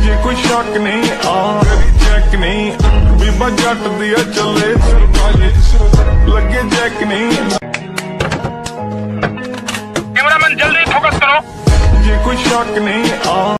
जे कोई शक नहीं चेक नहीं बीबा जट दिया चले लगे चेक नहीं कैमरामैन जल्दी फोकस करो। जे कोई शक नहीं